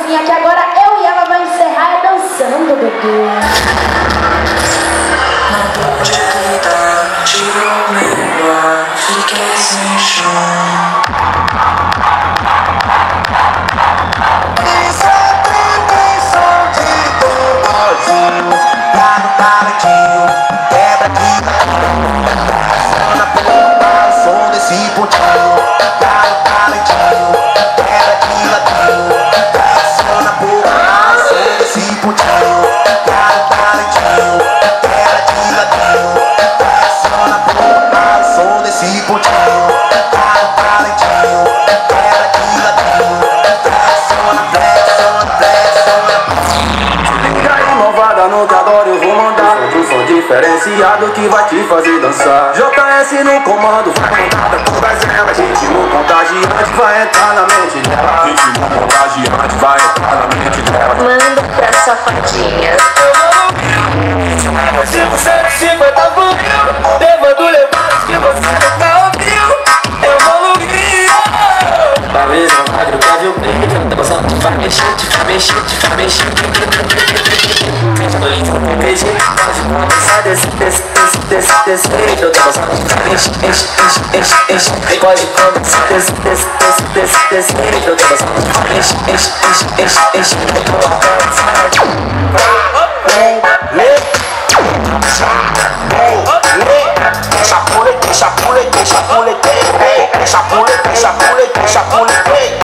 dancinha que agora eu e ela vai encerrar dançando, bebê. Tirou o meu ar, fiquei sem chão. Isso é pretensão de bombadinho. Lá no talentinho, quebra aqui. Na ponta, o som desse pontinho. Lá no talentinho, quebra aqui ladinho. Desce na boca, o som desse pontinho. Lá no talentinho, quebra aqui ladinho. Na boca, o som desse pontinho. Tá no talentinho, quebra aqui ladinho. Flexiona, flexiona, flexiona. Se liga aí, malvada, no que agora eu vou mandar outro som diferenciado que vai te fazer dançar. JS no comando, vai mandar todas elas. Ritmo contagiante vai entrar na mente dela. Ritmo contagiante vai entrar na mente dela. Manda pra safadinha. Se você é 50 mil, levando levadas que você nunca ouviu. Eu vou no Rio. Talvez não vai do Brasil, tá passando. Vai mexer, vai mexer, vai mexer. Beijo, pode começar desse jeito. Eu tô passando, enche, enche, enche, enche, enche. Pode começar desse jeito. Eu tô passando, enche, enche, enche, enche, enche. Eu tô passando. Chapulete, chapulete, chapulete, chapulete, chapulete, chapulete.